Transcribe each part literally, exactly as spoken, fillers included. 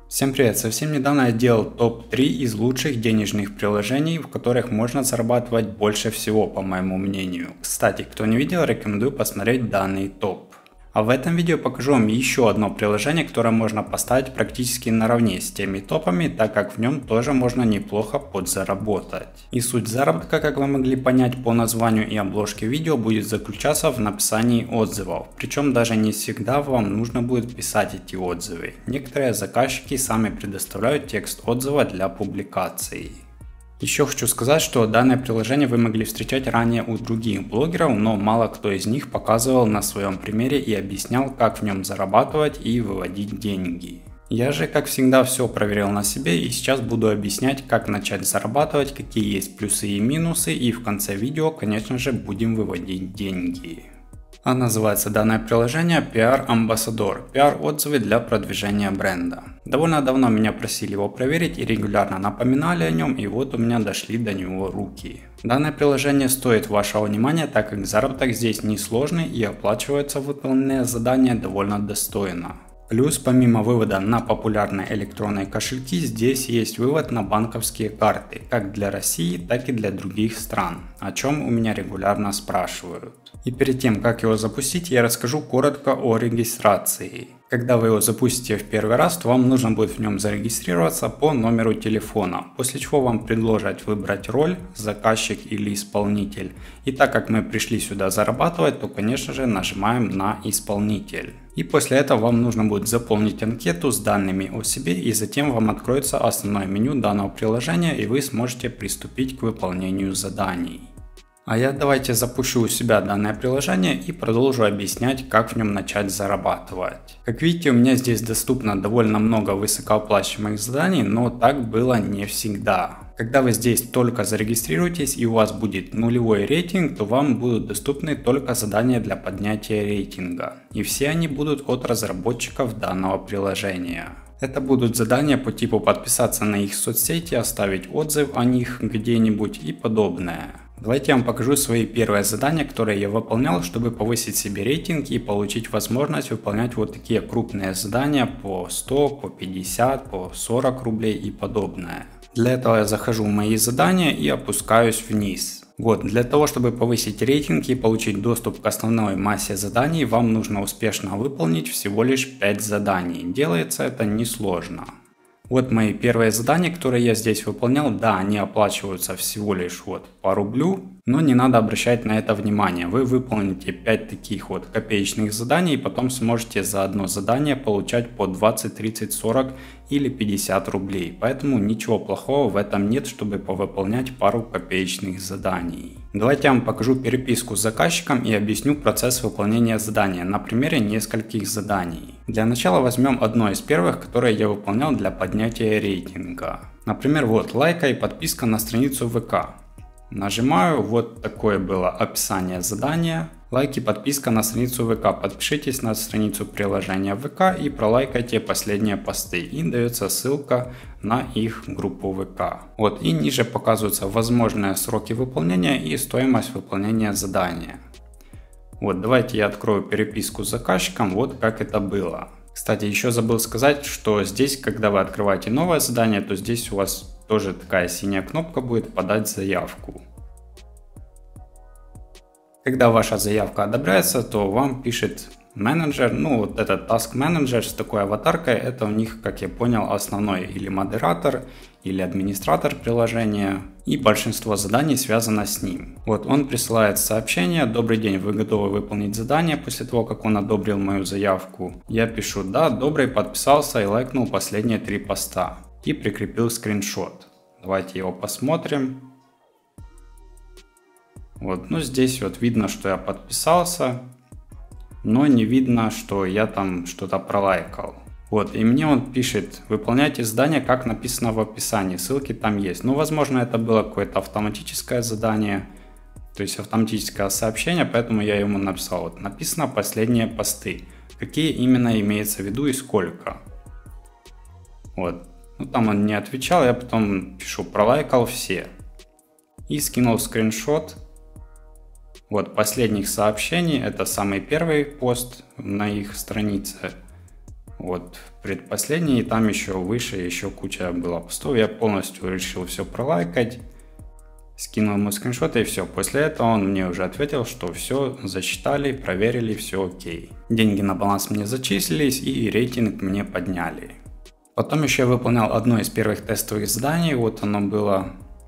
Всем привет! Совсем недавно я делал топ три из лучших денежных приложений, в которых можно зарабатывать больше всего, по моему мнению. Кстати, кто не видел, рекомендую посмотреть данный топ. А в этом видео покажу вам еще одно приложение, которое можно поставить практически наравне с теми топами, так как в нем тоже можно неплохо подзаработать. И суть заработка, как вы могли понять по названию и обложке видео, будет заключаться в написании отзывов. Причем даже не всегда вам нужно будет писать эти отзывы. Некоторые заказчики сами предоставляют текст отзыва для публикации. Еще хочу сказать, что данное приложение вы могли встречать ранее у других блогеров, но мало кто из них показывал на своем примере и объяснял, как в нем зарабатывать и выводить деньги. Я же, как всегда, все проверил на себе и сейчас буду объяснять, как начать зарабатывать, какие есть плюсы и минусы, и в конце видео, конечно же, будем выводить деньги. А называется данное приложение пи ар Ambassador – пи ар-отзывы для продвижения бренда. Довольно давно меня просили его проверить и регулярно напоминали о нем, и вот у меня дошли до него руки. Данное приложение стоит вашего внимания, так как заработок здесь несложный и оплачиваются выполненные задания довольно достойно. Плюс помимо вывода на популярные электронные кошельки, здесь есть вывод на банковские карты, как для России, так и для других стран, о чем у меня регулярно спрашивают. И перед тем, как его запустить, я расскажу коротко о регистрации. Когда вы его запустите в первый раз, то вам нужно будет в нем зарегистрироваться по номеру телефона, после чего вам предложат выбрать роль, заказчик или исполнитель. И так как мы пришли сюда зарабатывать, то конечно же нажимаем на исполнитель. И после этого вам нужно будет заполнить анкету с данными о себе, и затем вам откроется основное меню данного приложения, и вы сможете приступить к выполнению заданий. А я давайте запущу у себя данное приложение и продолжу объяснять, как в нем начать зарабатывать. Как видите, у меня здесь доступно довольно много высокооплачиваемых заданий, но так было не всегда. Когда вы здесь только зарегистрируетесь и у вас будет нулевой рейтинг, то вам будут доступны только задания для поднятия рейтинга. И все они будут от разработчиков данного приложения. Это будут задания по типу подписаться на их соцсети, оставить отзыв о них где-нибудь и подобное. Давайте я вам покажу свои первые задания, которые я выполнял, чтобы повысить себе рейтинг и получить возможность выполнять вот такие крупные задания по сто, по пятьдесят, по сорок рублей и подобное. Для этого я захожу в мои задания и опускаюсь вниз. Вот, для того, чтобы повысить рейтинг и получить доступ к основной массе заданий, вам нужно успешно выполнить всего лишь пять заданий. Делается это несложно. Вот мои первые задания, которые я здесь выполнял. Да, они оплачиваются всего лишь вот по рублю, но не надо обращать на это внимание. Вы выполните пять таких вот копеечных заданий и потом сможете за одно задание получать по двадцать, тридцать, сорок или пятьдесят рублей. Поэтому ничего плохого в этом нет, чтобы повыполнять пару копеечных заданий. Давайте я вам покажу переписку с заказчиком и объясню процесс выполнения задания на примере нескольких заданий. Для начала возьмем одно из первых, которое я выполнял для поднятия рейтинга. Например, вот лайка и подписка на страницу вэ ка. Нажимаю, вот такое было описание задания. Лайк и подписка на страницу вэ ка. Подпишитесь на страницу приложения вэ ка и пролайкайте последние посты. И дается ссылка на их группу вэ ка. Вот, и ниже показываются возможные сроки выполнения и стоимость выполнения задания. Вот, давайте я открою переписку с заказчиком, вот как это было. Кстати, еще забыл сказать, что здесь, когда вы открываете новое задание, то здесь у вас тоже такая синяя кнопка будет «Подать заявку». Когда ваша заявка одобряется, то вам пишет менеджер, ну вот этот Task Manager с такой аватаркой, это у них, как я понял, основной или модератор, или администратор приложения, и большинство заданий связано с ним. Вот он присылает сообщение: добрый день, вы готовы выполнить задание? После того, как он одобрил мою заявку, я пишу: да, добрый, подписался и лайкнул последние три поста. И прикрепил скриншот. Давайте его посмотрим. Вот, ну здесь вот видно, что я подписался, но не видно, что я там что-то пролайкал. Вот, и мне он пишет: выполняйте задание, как написано в описании, ссылки там есть. Ну, возможно, это было какое-то автоматическое задание, то есть автоматическое сообщение, поэтому я ему написал: вот, написано последние посты, какие именно имеется в виду и сколько. Вот, ну там он не отвечал, я потом пишу: пролайкал все. И скинул скриншот. Вот последних сообщений, это самый первый пост на их странице. Вот предпоследний, и там еще выше, еще куча было постов. Я полностью решил все пролайкать, скинул ему скриншоты и все. После этого он мне уже ответил, что все засчитали, проверили, все окей. Деньги на баланс мне зачислились и рейтинг мне подняли. Потом еще я выполнял одно из первых тестовых заданий, вот оно было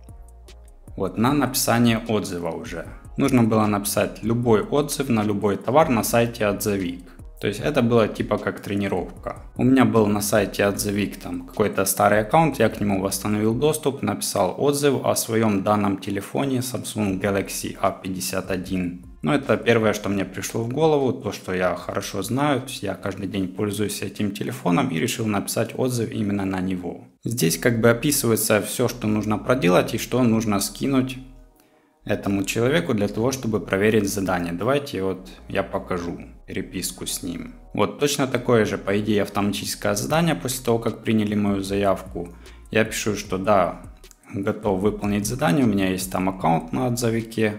вот на написание отзыва уже. Нужно было написать любой отзыв на любой товар на сайте Отзовик. То есть это было типа как тренировка. У меня был на сайте Отзовик там какой-то старый аккаунт, я к нему восстановил доступ, написал отзыв о своем данном телефоне Samsung Galaxy A пятьдесят один. Но это первое, что мне пришло в голову, то, что я хорошо знаю, то есть я каждый день пользуюсь этим телефоном и решил написать отзыв именно на него. Здесь как бы описывается все, что нужно проделать и что нужно скинуть этому человеку для того, чтобы проверить задание. Давайте вот я покажу переписку с ним. Вот точно такое же, по идее, автоматическое задание после того, как приняли мою заявку. Я пишу, что да, готов выполнить задание, у меня есть там аккаунт на Отзовике.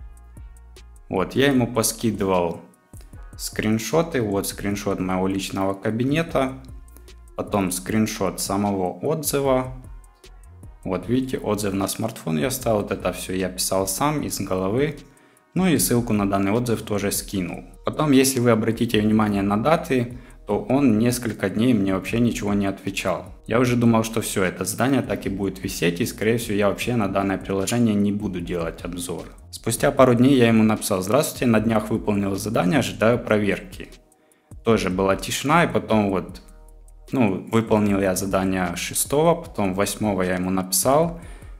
Вот, я ему поскидывал скриншоты, вот скриншот моего личного кабинета, потом скриншот самого отзыва. Вот видите, отзыв на смартфон я ставил, вот это все я писал сам из головы. Ну и ссылку на данный отзыв тоже скинул. Потом, если вы обратите внимание на даты, то он несколько дней мне вообще ничего не отвечал. Я уже думал, что все, это задание так и будет висеть, и скорее всего я вообще на данное приложение не буду делать обзор. Спустя пару дней я ему написал: здравствуйте, на днях выполнил задание, ожидаю проверки. Тоже была тишина, и потом вот, ну, выполнил я задание шестого, потом восьмого я ему написал,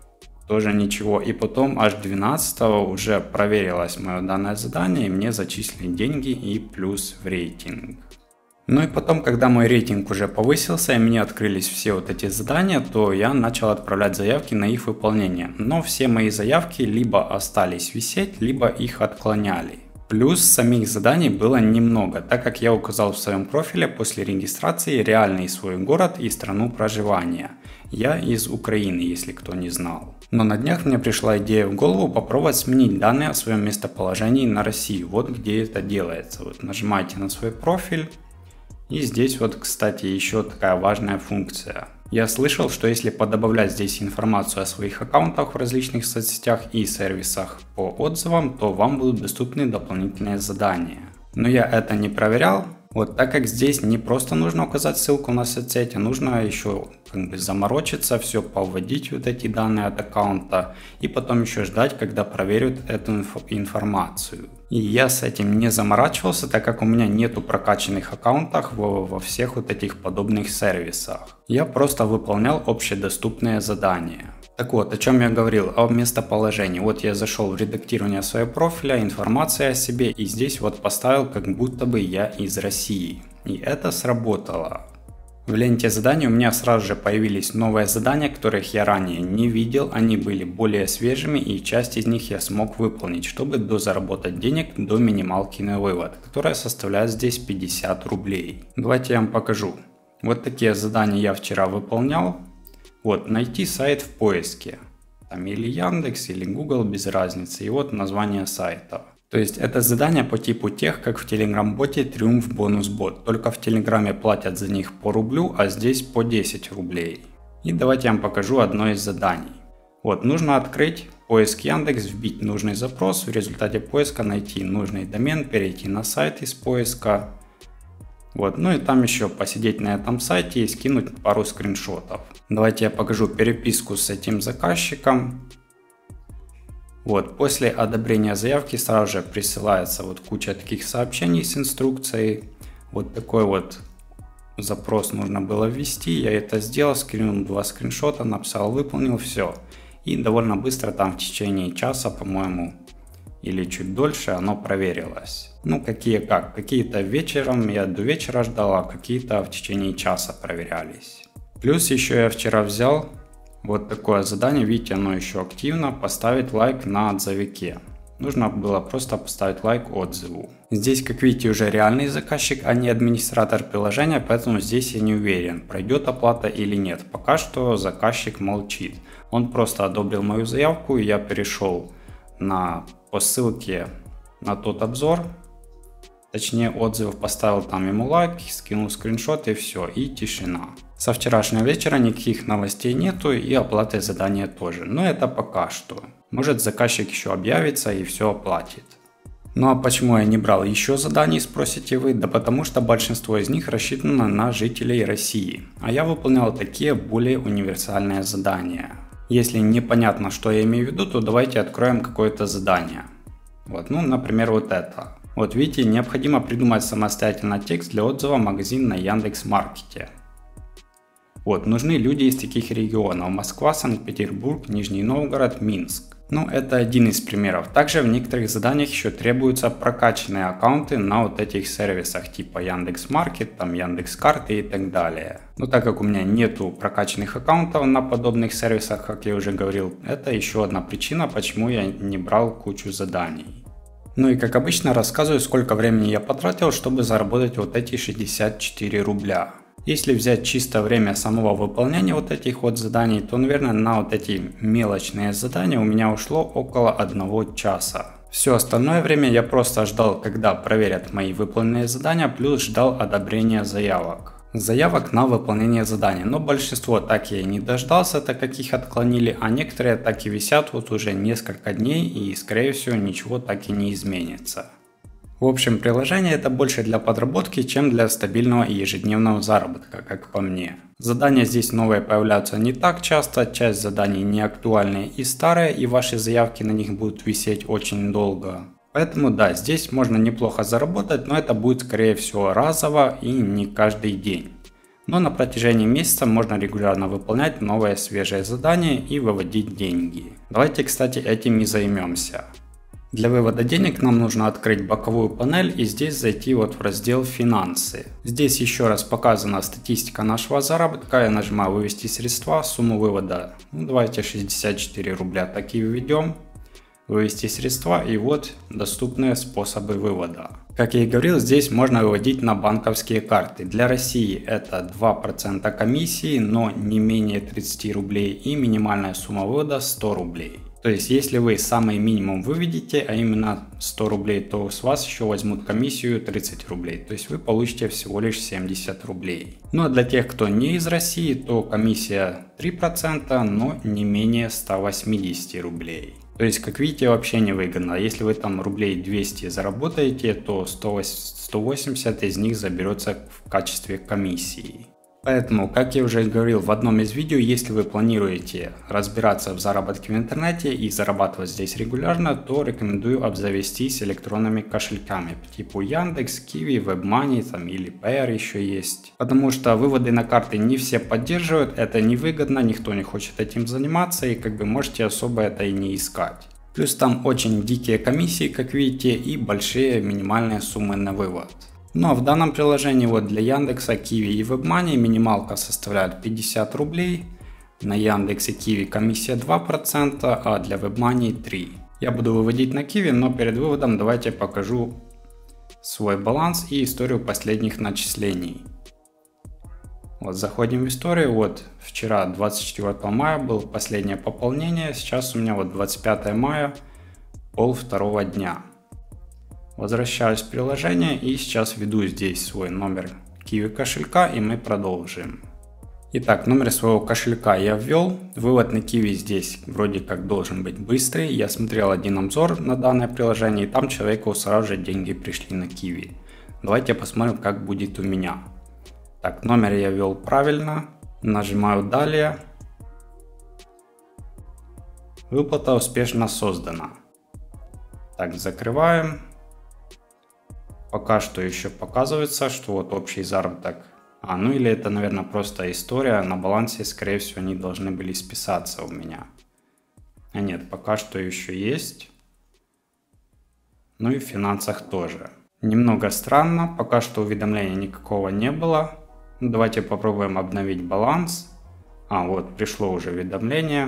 тоже ничего, и потом аж двенадцатого уже проверилось мое данное задание, и мне зачислили деньги и плюс в рейтинг. Ну и потом, когда мой рейтинг уже повысился и мне открылись все вот эти задания, то я начал отправлять заявки на их выполнение. Но все мои заявки либо остались висеть, либо их отклоняли. Плюс самих заданий было немного, так как я указал в своем профиле после регистрации реальный свой город и страну проживания. Я из Украины, если кто не знал. Но на днях мне пришла идея в голову попробовать сменить данные о своем местоположении на Россию. Вот где это делается. Вот нажимаете на свой профиль. И здесь вот, кстати, еще такая важная функция. Я слышал, что если подобавлять здесь информацию о своих аккаунтах в различных соцсетях и сервисах по отзывам, то вам будут доступны дополнительные задания. Но я это не проверял, вот так как здесь не просто нужно указать ссылку на соцсеть, а нужно еще как бы заморочиться, все повводить вот эти данные от аккаунта и потом еще ждать, когда проверят эту инф информацию. И я с этим не заморачивался, так как у меня нету прокачанных аккаунтов во, во всех вот этих подобных сервисах. Я просто выполнял общедоступные задания. Так вот, о чем я говорил, о местоположении. Вот я зашел в редактирование своего профиля, информация о себе, и здесь вот поставил, как будто бы я из России. И это сработало. В ленте заданий у меня сразу же появились новые задания, которых я ранее не видел, они были более свежими, и часть из них я смог выполнить, чтобы дозаработать денег до минималки на вывод, которая составляет здесь пятьдесят рублей. Давайте я вам покажу. Вот такие задания я вчера выполнял. Вот, найти сайт в поиске. Там или Яндекс, или Google, без разницы. И вот название сайта. То есть это задание по типу тех, как в Telegram-боте Triumph Bonus Bot. Только в Телеграме платят за них по рублю, а здесь по десять рублей. И давайте я вам покажу одно из заданий. Вот, нужно открыть поиск Яндекс, вбить нужный запрос, в результате поиска найти нужный домен, перейти на сайт из поиска. Вот, ну и там еще посидеть на этом сайте и скинуть пару скриншотов. Давайте я покажу переписку с этим заказчиком. Вот, после одобрения заявки сразу же присылается вот куча таких сообщений с инструкцией. Вот такой вот запрос нужно было ввести, я это сделал, скринул два скриншота, написал, выполнил, все. И довольно быстро там в течение часа, по-моему, или чуть дольше оно проверилось. Ну какие как, какие-то вечером, я до вечера ждал, а какие-то в течение часа проверялись. Плюс еще я вчера взял вот такое задание, видите, оно еще активно, поставить лайк на отзывике. Нужно было просто поставить лайк отзыву. Здесь, как видите, уже реальный заказчик, а не администратор приложения, поэтому здесь я не уверен, пройдет оплата или нет. Пока что заказчик молчит. Он просто одобрил мою заявку, и я перешел на, по ссылке на тот обзор. Точнее, отзывов, поставил там ему лайк, скинул скриншот и все, и тишина. Со вчерашнего вечера никаких новостей нету и оплаты задания тоже, но это пока что. Может, заказчик еще объявится и все оплатит. Ну а почему я не брал еще заданий, спросите вы? Да потому что большинство из них рассчитано на жителей России, а я выполнял такие более универсальные задания. Если непонятно, что я имею в виду, то давайте откроем какое-то задание. Вот, ну, например, вот это. Вот видите, необходимо придумать самостоятельно текст для отзыва магазин на Яндекс.Маркете. Вот, нужны люди из таких регионов: Москва, Санкт-Петербург, Нижний Новгород, Минск. Ну, это один из примеров. Также в некоторых заданиях еще требуются прокачанные аккаунты на вот этих сервисах типа Яндекс.Маркет, там Яндекс.Карты и так далее. Но так как у меня нету прокачанных аккаунтов на подобных сервисах, как я уже говорил, это еще одна причина, почему я не брал кучу заданий. Ну и как обычно рассказываю, сколько времени я потратил, чтобы заработать вот эти шестьдесят четыре рубля. Если взять чисто время самого выполнения вот этих вот заданий, то, наверное, на вот эти мелочные задания у меня ушло около одного часа. Все остальное время я просто ждал, когда проверят мои выполненные задания, плюс ждал одобрения заявок. Заявок на выполнение заданий, но большинство так я и не дождался, так как их отклонили, а некоторые так и висят вот уже несколько дней и, скорее всего, ничего так и не изменится. В общем, приложение это больше для подработки, чем для стабильного и ежедневного заработка, как по мне. Задания здесь новые появляются не так часто, часть заданий не актуальные и старые, и ваши заявки на них будут висеть очень долго. Поэтому да, здесь можно неплохо заработать, но это будет скорее всего разово и не каждый день. Но на протяжении месяца можно регулярно выполнять новые свежие задания и выводить деньги. Давайте, кстати, этим и займемся. Для вывода денег нам нужно открыть боковую панель и здесь зайти вот в раздел «Финансы». Здесь еще раз показана статистика нашего заработка. Я нажимаю «Вывести средства», сумму вывода, ну, давайте шестьдесят четыре рубля, так и введем. Вывести средства и вот доступные способы вывода. Как я и говорил, здесь можно выводить на банковские карты. Для России это два процента комиссии, но не менее тридцати рублей, и минимальная сумма вывода сто рублей. То есть, если вы самый минимум выведете, а именно сто рублей, то с вас еще возьмут комиссию тридцать рублей. То есть, вы получите всего лишь семьдесят рублей. Ну а для тех, кто не из России, то комиссия три процента, но не менее ста восьмидесяти рублей. То есть, как видите, вообще невыгодно. Если вы там рублей двести заработаете, то сто восемьдесят из них заберется в качестве комиссии. Поэтому, как я уже говорил в одном из видео, если вы планируете разбираться в заработке в интернете и зарабатывать здесь регулярно, то рекомендую обзавестись электронными кошельками по типу Яндекс, Киви, WebMoney там, или Payeer еще есть. Потому что выводы на карты не все поддерживают, это невыгодно, никто не хочет этим заниматься и как бы можете особо это и не искать. Плюс там очень дикие комиссии, как видите, и большие минимальные суммы на вывод. Ну а в данном приложении вот для Яндекса, Киви и WebMoney минималка составляет пятьдесят рублей, на Яндексе Киви комиссия два процента, а для WebMoney три процента. Я буду выводить на Киви, но перед выводом давайте покажу свой баланс и историю последних начислений. Вот заходим в историю, вот вчера двадцать четвёртого мая было последнее пополнение, сейчас у меня вот двадцать пятое мая, пол второго дня. Возвращаюсь в приложение и сейчас введу здесь свой номер Киви кошелька и мы продолжим. Итак, номер своего кошелька я ввел. Вывод на Киви здесь вроде как должен быть быстрый. Я смотрел один обзор на данное приложение и там человеку сразу же деньги пришли на Киви. Давайте посмотрим, как будет у меня. Так, номер я ввел правильно. Нажимаю «Далее». Выплата успешно создана. Так, закрываем. Пока что еще показывается, что вот общий заработок. А, ну или это, наверное, просто история. На балансе, скорее всего, они должны были списаться у меня. А нет, пока что еще есть. Ну и в финансах тоже. Немного странно, пока что уведомления никакого не было. Ну, давайте попробуем обновить баланс. А, вот пришло уже уведомление.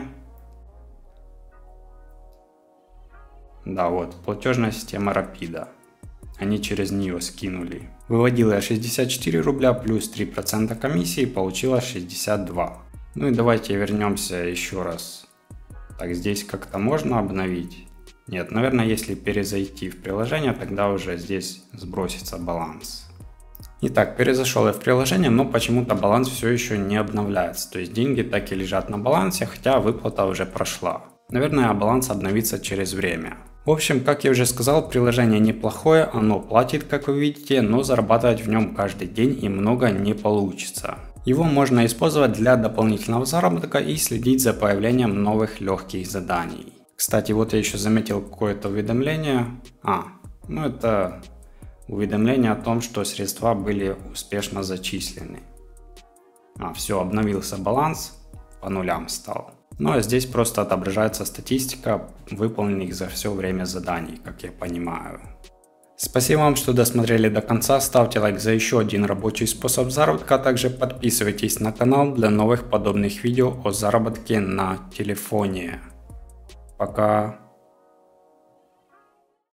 Да, вот, платежная система Рапида. Они через нее скинули. Выводил я шестьдесят четыре рубля плюс три процента комиссии, получилось шестьдесят два. Ну и давайте вернемся еще раз. Так, здесь как-то можно обновить. Нет, наверное, если перезайти в приложение, тогда уже здесь сбросится баланс. Итак, перезашел я в приложение, но почему-то баланс все еще не обновляется. То есть деньги так и лежат на балансе, хотя выплата уже прошла. Наверное, баланс обновится через время. В общем, как я уже сказал, приложение неплохое, оно платит, как вы видите, но зарабатывать в нем каждый день и много не получится. Его можно использовать для дополнительного заработка и следить за появлением новых легких заданий. Кстати, вот я еще заметил какое-то уведомление. А, ну это уведомление о том, что средства были успешно зачислены. А, все, обновился баланс, по нулям стал. Ну а здесь просто отображается статистика выполненных за все время заданий, как я понимаю. Спасибо вам, что досмотрели до конца, ставьте лайк за еще один рабочий способ заработка, а также подписывайтесь на канал для новых подобных видео о заработке на телефоне. Пока.